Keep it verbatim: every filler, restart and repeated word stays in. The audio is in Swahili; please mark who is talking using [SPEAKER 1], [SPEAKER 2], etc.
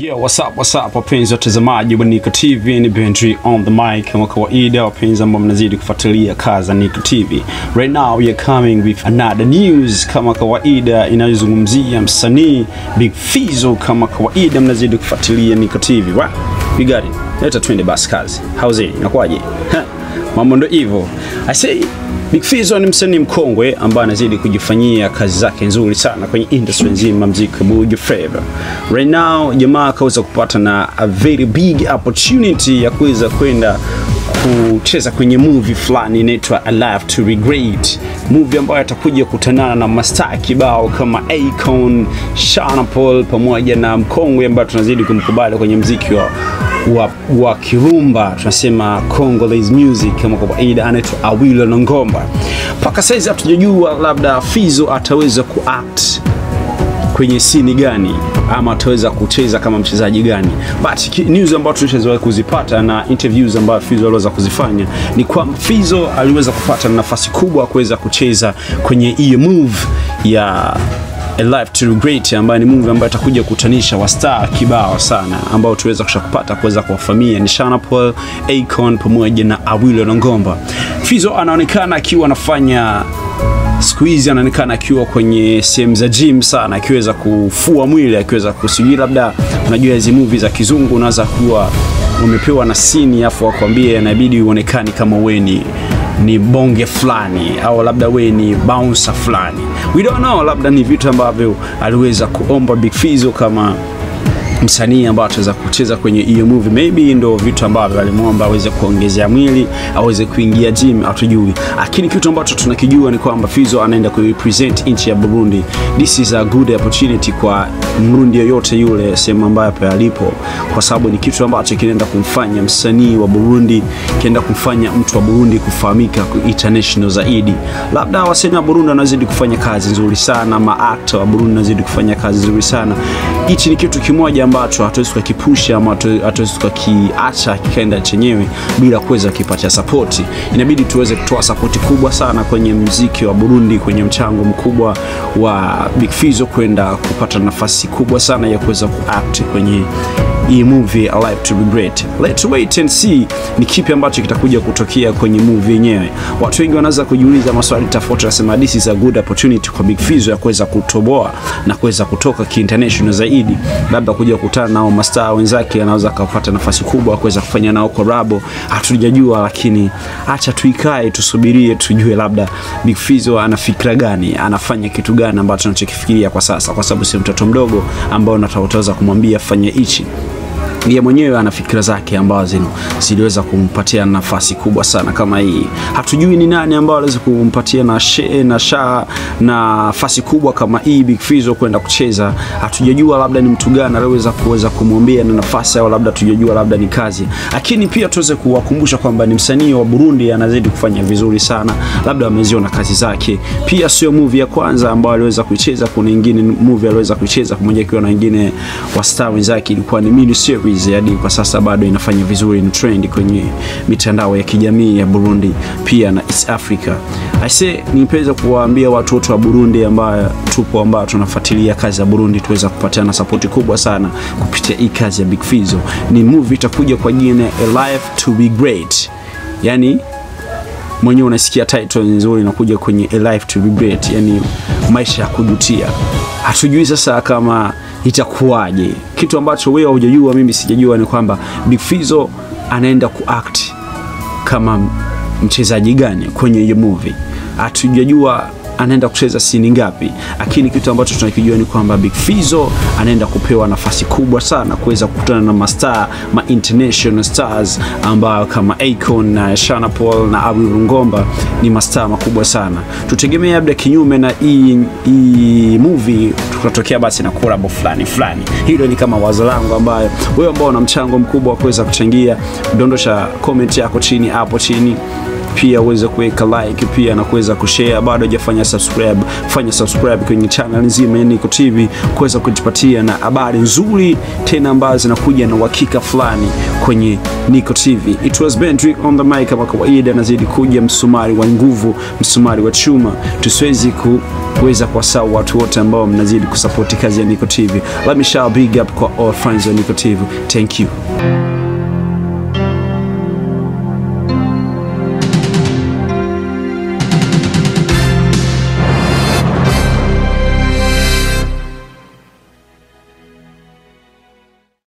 [SPEAKER 1] Yeah, what's up, what's up, wapenzi watazamaji wa Nicko T V Entertainment on the mic. Kama kawaida, wapenzi ambao mnazidi kufuatilia kazi za Nicko T V. Right now we are coming with another news kama kawaida inayozungumzia msanii Big Fizzo. Kama kawaida mnazidi kufuatilia Nicko T V. Wow, you got it. Leta twende basi kazi. How's it? Inakuaje? Mambo ndo hivyo. I say Big Fizzo ni msanii mkongwe ambaye anazidi kujifanyia kazi zake nzuri sana kwenye industry nzima muziki buju flavor. Right now jamaa kaweza kupata na a very big opportunity ya kuweza kwenda kucheza kwenye movie fulani inaitwa A Life to Regret. Movie ambayo atakuja kutanana na mastaa kibao kama Akon, Shida pamoja na mkongwe ambaye tunazidi kumkubali kwenye muziki wa wa, wa kirumba, tunasema Congolese music kama kawaida, anaitwa Awilo Ngomba. Paka saizi hatujajua labda Fizzo ataweza kuact kwenye scene gani ama ataweza kucheza kama mchezaji gani. But news ambayo tunaweza kuzipata na interviews ambazo Fizzo aliweza kuzifanya ni kwamba Fizzo aliweza kupata nafasi kubwa kuweza kucheza kwenye hii move ya A Life to Regret, ambayo ni movie ambayo itakuja kutanisha wastaa kibao sana ambao tuweza kushakupata kuweza kuwafamia ni Shida, Akon pamoja na Awilo Ngomba. Fizzo anaonekana akiwa anafanya siku hizi, anaonekana akiwa kwenye sehemu za gym sana, akiweza kufua mwili, akiweza kusujui. Labda unajua hizo movie za kizungu unaweza kuwa umepewa na scene afu wakwambie inabidi uonekane kama wewe ni ni bonge fulani au labda we ni bouncer fulani. We don't know, labda ni vitu ambavyo aliweza kuomba Big Fizzo kama msanii ambaye ataweza kucheza kwenye hiyo movie. Maybe ndo vitu ambavyo alimuomba aweze kuongezea mwili, aweze kuingia gym, hatujui. Lakini kitu ambacho tunakijua ni kwamba Fizzo anaenda kurepresent nchi ya Burundi. This is a good opportunity kwa Mrundi yoyote yule sehemu ambayo alipo, kwa sababu ni kitu ambacho kinaenda kumfanya msanii wa Burundi, kinaenda kumfanya mtu wa Burundi kufahamika kwa international zaidi. Labda wasanii wa Burundi wanazidi kufanya kazi nzuri sana, ma-actor wa Burundi wanazidi kufanya kazi nzuri sana. Hichi ni kitu kimoja ambacho hatuwezi kukipusha ama hatuwezi kukiacha kikaenda chenyewe bila kuweza kupata support. Inabidi tuweze kutoa support kubwa sana kwenye muziki wa Burundi, kwenye mchango mkubwa wa Big Fizzo kwenda kupata nafasi kubwa sana ya kuweza kuact kwenye hii movie A Life to Regret. Let's wait and see ni kipi ambacho kitakuja kutokea kwenye movie yenyewe. Watu wengi wanaanza kujiuliza maswali tofauti, nasema this is a good opportunity kwa Big Fizzo ya kuweza kutoboa na kuweza kutoka ki-international zaidi, labda kuja kukutana nao mastaa wenzake, anaweza kupata nafasi kubwa kuweza kufanya nao collab. Hatujajua, lakini acha tuikae tusubirie tujue labda Big Fizzo ana fikra gani, anafanya kitu gani ambacho tunachokifikiria kwa sasa, kwa sababu si mtoto mdogo ambao nataweza kumwambia fanye hichi. Yeye mwenyewe ana fikra zake ambazo ziliweza kumpatia nafasi kubwa sana kama hii. Hatujui ni nani ambao aliweza kumpatia na she na sha na nafasi kubwa kama hii Big Fizzo kwenda kucheza. Hatujajua labda ni mtu gani aliweza kuweza kumwambia na nafasi, au labda tujajua labda ni kazi. Lakini pia tuweze kuwakumbusha kwamba ni msanii wa Burundi, anazidi kufanya vizuri sana. Labda wameziona kazi zake. Pia sio movie ya kwanza ambayo aliweza kuicheza, kuna nyingine movie aliweza kuicheza pamoja kiwa na wengine wa star wenzake, ilikuwa ni mini series hadi kwa sasa bado inafanya vizuri, ni trend kwenye mitandao ya kijamii ya Burundi pia na East Africa. I say nipenda kuwaambia watu wote wa Burundi ambao tupo ambao tunafuatilia kazi za Burundi, tuweza kupatana support kubwa sana kupitia hii kazi ya Big Fizzo. Ni movie itakuja kwa jina A Life to Regret. Yani mwenyewe unasikia title nzuri inakuja kwenye A Life to Regret, yani maisha ya kujutia. Hatujui sasa kama itakuwaje. Kitu ambacho wewe hujajua, mimi sijajua, ni kwamba Big Fizzo anaenda kuact kama mchezaji gani kwenye hiyo movie. Hatujajua anaenda kucheza scene ngapi, lakini kitu ambacho tunakijua ni kwamba Big Fizzo anaenda kupewa nafasi kubwa sana kuweza kukutana na mastaa, ma international stars ambao kama Akon na Shida na Awilo Ngomba ni mastaa makubwa sana. Tutegemea labda kinyume na hii hii movie tukatokea basi na collab fulani fulani. Hilo ni kama wazo langu, ambayo wewe ambao una mchango mkubwa wa kuweza kuchangia, dondosha comment yako chini hapo chini. pia uweze kuweka like pia na kuweza kushare. Bado hujafanya subscribe, fanya subscribe kwenye channel nzima ya Nicko T V kuweza kujipatia na habari nzuri tena ambazo zinakuja na uhakika fulani kwenye Nicko T V. It was Bendrick on the mic kama kawaida, nazidi kuja msumari wa nguvu, msumari wa chuma. Tusiwezi kuweza kuwasahau watu wote ambao mnazidi kusupport kazi ya Nicko T V. Let me shout big up kwa all friends of Nicko T V. Thank you.